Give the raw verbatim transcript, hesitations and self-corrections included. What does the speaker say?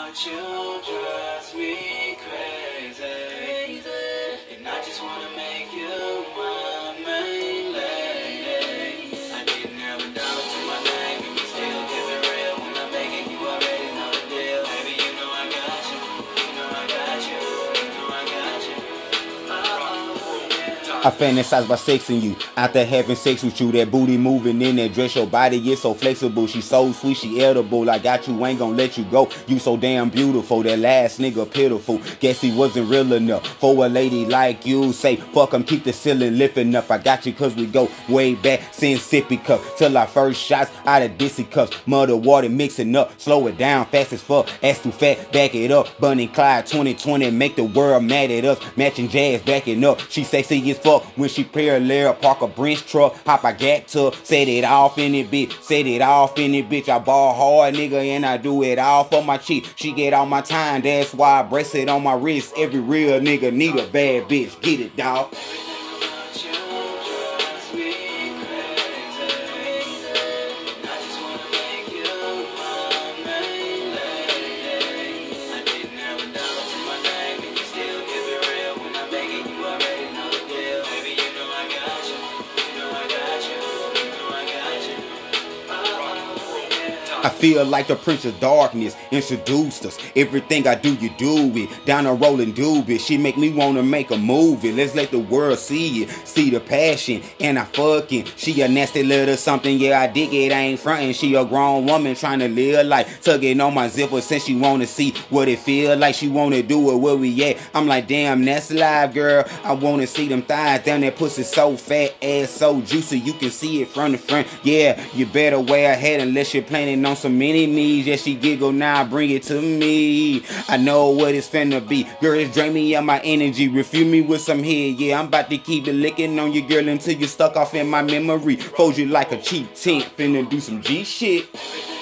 about you drives me crazy, and I just wanna make you my main lady. I didn't have a dollar to my name, and you still keep it real when I'm making you already know the deal. Baby, you know I got you, you know I got you, you know I got you. I fantasize about sexing you, after having sex with you. That booty moving in that dress, your body is so flexible. She so sweet, she edible. I got you, ain't gon' let you go. You so damn beautiful, that last nigga pitiful. Guess he wasn't real enough for a lady like you. Say fuck him, keep the ceiling lifting up. I got you cause we go way back since sippy cup till our first shots out of dissy cups. Mother water mixing up, slow it down fast as fuck. Ass too fat, back it up. Bunny Clyde twenty twenty, make the world mad at us. Matching jazz backing up. She sexy as fuck when she parallel park a Brinks truck. Hop I got to set it off in it bitch, set it off in it bitch. I ball hard nigga and I do it all for my chick. She get all my time, that's why I bracelet on my wrist. Every real nigga need a bad bitch. Get it, dawg. I feel like the Prince of Darkness introduced us. Everything I do, you do it. Down a rolling doobie. She make me wanna make a movie. Let's let the world see it. See the passion. And I fucking. She a nasty little something. Yeah, I dig it. I ain't frontin'. She a grown woman trying to live life. Tugging on my zipper since she wanna see what it feel like. She wanna do it where we at. I'm like, damn, that's live, girl. I wanna see them thighs. Damn, that pussy so fat, ass so juicy. You can see it from the front. Yeah, you better way ahead unless you're planning on some mini me's. Yeah, she giggle now, bring it to me. I know what it's finna be. Girl, it's drain me of my energy. Refuel me with some head. Yeah, I'm about to keep it licking on you, girl, until you stuck off in my memory. Fold you like a cheap tent. Finna do some G shit.